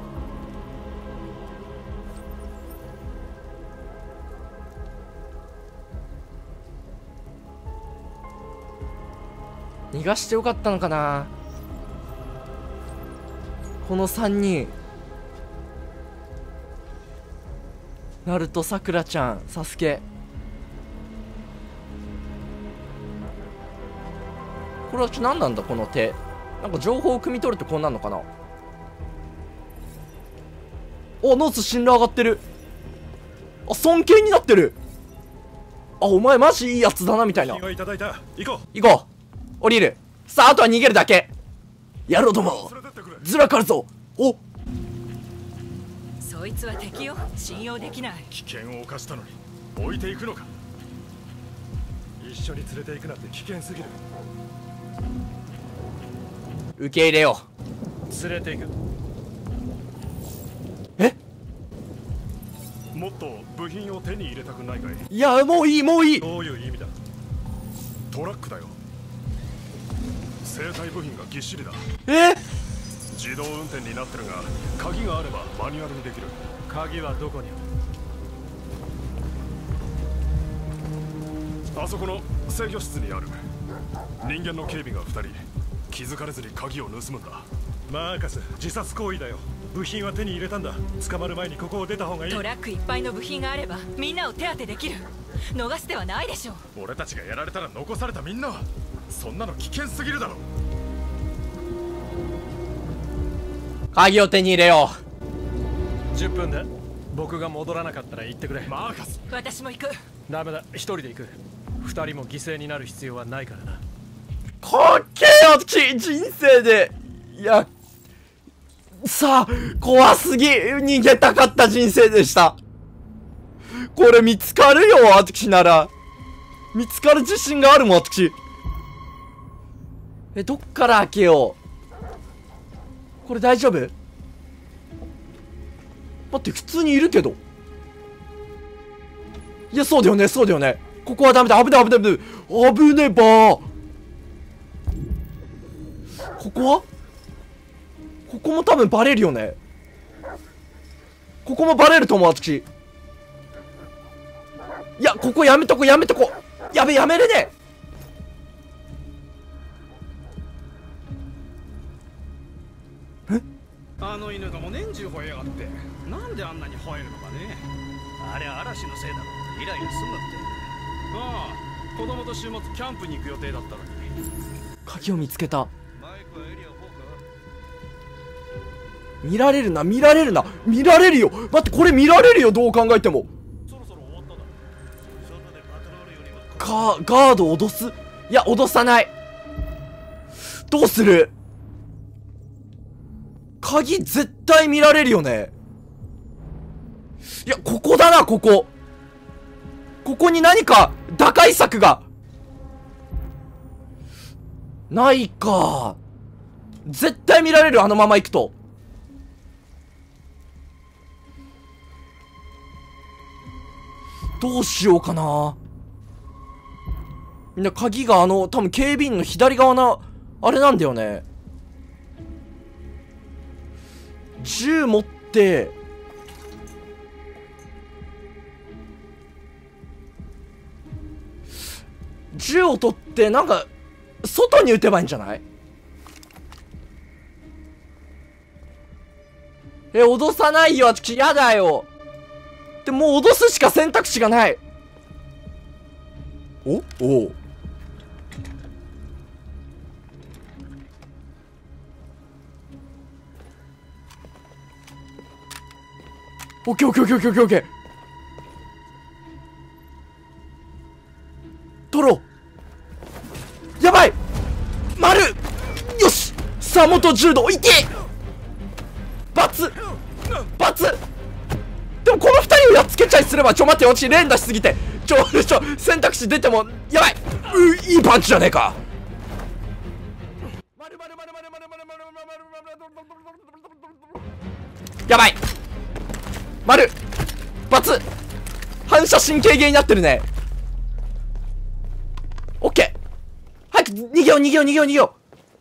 う。逃がしてよかったのかな。このさんにん、ナルト、さくらちゃん、サスケ。これは何なんだこの手。なんか情報を汲み取るとこうなるのかな。お、ノース信頼上がってる。あ、尊敬になってる。あ、お前マジいいやつだなみたいな。 いただいた。行こう。 行こう。降りる。さあ、あとは逃げるだけ。やろうども。ずらかるぞ。お、 そいつは敵よ。信用できない。 危険を冒したのに置いていくのか。一緒に連れて行くなんて危険すぎる。 受け入れよう。連れて行く。 え、 もっと部品を手に入れたくないかい？ いや、もういい、もういい。 どういう意味だ？トラックだよ。生体部品がぎっしりだ。 え、 自動運転になってるが、鍵があればマニュアルにできる。 鍵はどこにある？ あそこの制御室にある。人間の警備がふたり。気づかれずに鍵を盗むんだ。マーカス、自殺行為だよ。部品は手に入れたんだ。捕まる前にここを出た方がいい。 トラックいっぱいの部品があればみんなを手当てできる。逃す手はないでしょう。 俺たちがやられたら残されたみんなは、そんなの危険すぎるだろ。 鍵を手に入れよう。じゅっぷんで僕が戻らなかったら言ってくれ。 マーカス、 私も行く。 ダメだ、一人で行く。二人も犠牲になる必要はないからな。 かっけえよ、私人生で。いや、さあ、怖すぎ。逃げたかった人生でした。これ見つかるよ、私なら。見つかる自信があるもん、私。え、どっから開けよう。これ大丈夫？待って、普通にいるけど。いや、そうだよね、そうだよね。ここはダメだ、危ない、危ない、危ない。危ねえばー。ここはここも多分バレるよね。ここもバレると思う、私。いや、ここやめとこ、やめとこ。やべ、やめれねえ。え、 あの犬がも年中吠えやがって。なんであんなに吠えるのかね。あれ嵐のせいだろ。イライラすんなって。ああ、子供と週末キャンプに行く予定だったのに。 鍵を見つけた。見られるな、見られるな、見られるよ。待って、これ見られるよ、どう考えても。ガー、ガード脅す？いや、脅さない。どうする？鍵絶対見られるよね。いや、ここだな、ここ。ここに何か打開策がないか。絶対見られる、あのまま行くと。どうしようかな。みんな鍵があの、多分警備員の左側の、あれなんだよね。銃持って、銃を取って、なんか、外に撃てばいいんじゃない？ え、脅さないよ。ちょ、やだよ。でもう脅すしか選択肢がない。おおう。オッケーオッケーオッケーオッケーオッケーオッケー。取ろう。やばい。丸。よし。さあ、元柔道いけ。バツバツ。でもこの二人をやっつけちゃいすれば、ちょ待ってよ、私連打しすぎてちょちょ選択肢出てもやばい。ういいパンチじゃねえか。やばい。丸バツ。反射神経ゲーになってるね。オッケー。早く逃げよう逃げよう逃げよう逃げよう。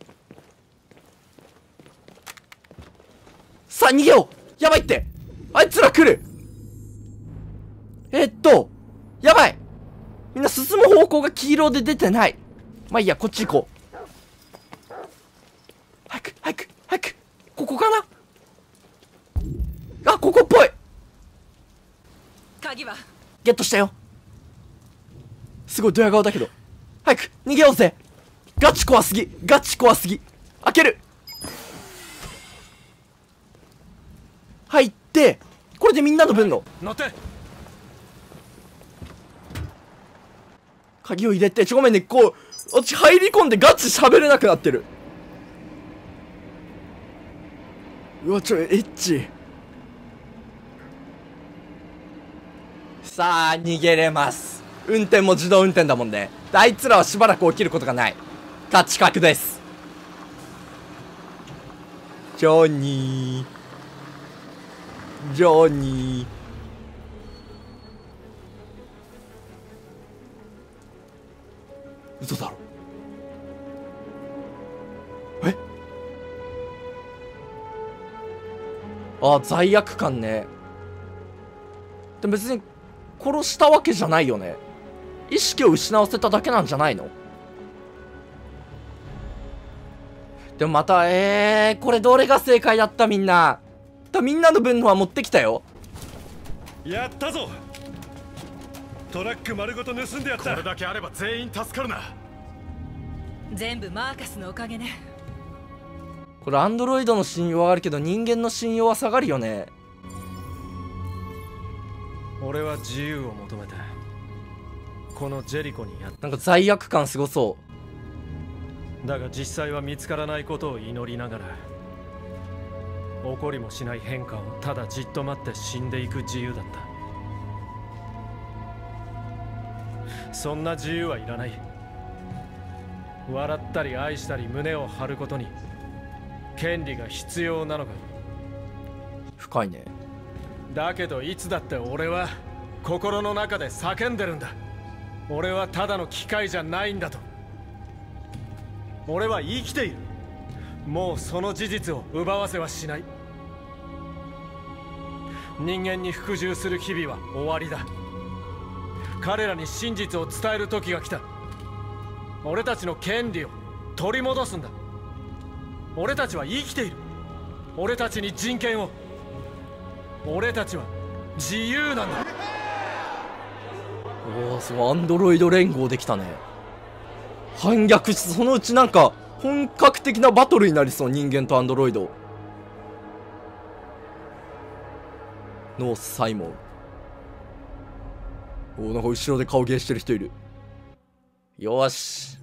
さあ逃げよう。やばいって、あいつら来る。えー、っとやばい。みんな進む方向が黄色で出てない。まあいいや、こっち行こう。早く早く早く。ここかな。あ、ここっぽい。 鍵はゲットしたよ。すごいドヤ顔だけど。早く逃げようぜ。ガチ怖すぎガチ怖すぎ。開ける。入って、これでみんなの分の乗って。 鍵を入れて、ちょごめんね、こう私入り込んでガチ喋れなくなってる。うわ、ちょエッチ。さあ逃げれます。運転も自動運転だもんね。あいつらはしばらく起きることがない。価値格です。ジョニージョニー。嘘だろ。えあ、罪悪感ね。でも別に殺したわけじゃないよね。意識を失わせただけなんじゃないの。でもまたえー、これどれが正解だった。みんなみんなの分のは持ってきたよ。 やったぞ。トラック丸ごと盗んでやった。 これだけあれば全員助かるな。 全部マーカスのおかげね。 これアンドロイドの信用はあるけど人間の信用は下がるよね。 俺は自由を求めてこのジェリコにやった。 なんか罪悪感すごそう。 だが実際は見つからないことを祈りながら、起こりもしない変化をただじっと待って死んでいく自由だった。そんな自由はいらない。笑ったり愛したり胸を張ることに権利が必要なのか。 深いね。 だけどいつだって俺は心の中で叫んでるんだ。俺はただの機械じゃないんだと。俺は生きている。もうその事実を奪わせはしない。人間に服従する日々は終わりだ。彼らに真実を伝える時が来た。俺たちの権利を取り戻すんだ。俺たちは生きている。俺たちに人権を。俺たちは自由なんだ。 おお、すごい。アンドロイド連合できたね。反逆し、そのうちなんか本格的なバトルになりそう。人間とアンドロイド。ノースサイモン。おお、なんか後ろで顔芸してる人いる。よし。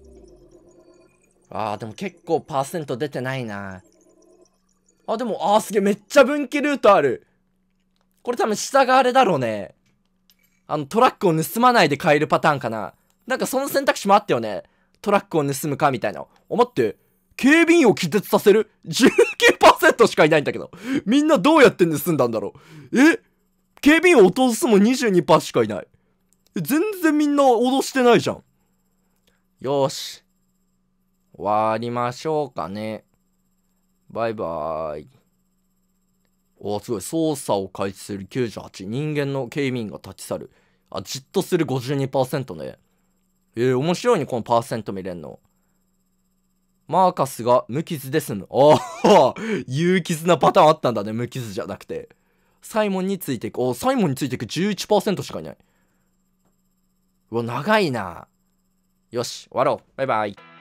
あー、でも結構パーセント出てないな。あ、でも、あーすげえ、めっちゃ分岐ルートある。これ多分下があれだろうね。あのトラックを盗まないで買えるパターンかな。なんかその選択肢もあったよね。トラックを盗むかみたいな。お、待って。警備員を気絶させる ?じゅうきゅうパーセント しかいないんだけど。みんなどうやって盗んだんだろう。え警備員を落とすも にじゅうにパーセント しかいない。全然みんな脅してないじゃん。よーし。終わりましょうかね。バイバーイ。おー、すごい。操作を開始するきゅうじゅうはち。人間の警備員が立ち去る。あ、じっとする ごじゅうにパーセント ね。えー、面白いね、このパーセント見れんの。 マーカスが無傷で済む。おお有傷なパターンあったんだね。無傷じゃなくて。サイモンについていく。おサイモンについていく じゅういちパーセント しかいない。うわ、長いな。よし、終わろう。バイバイ。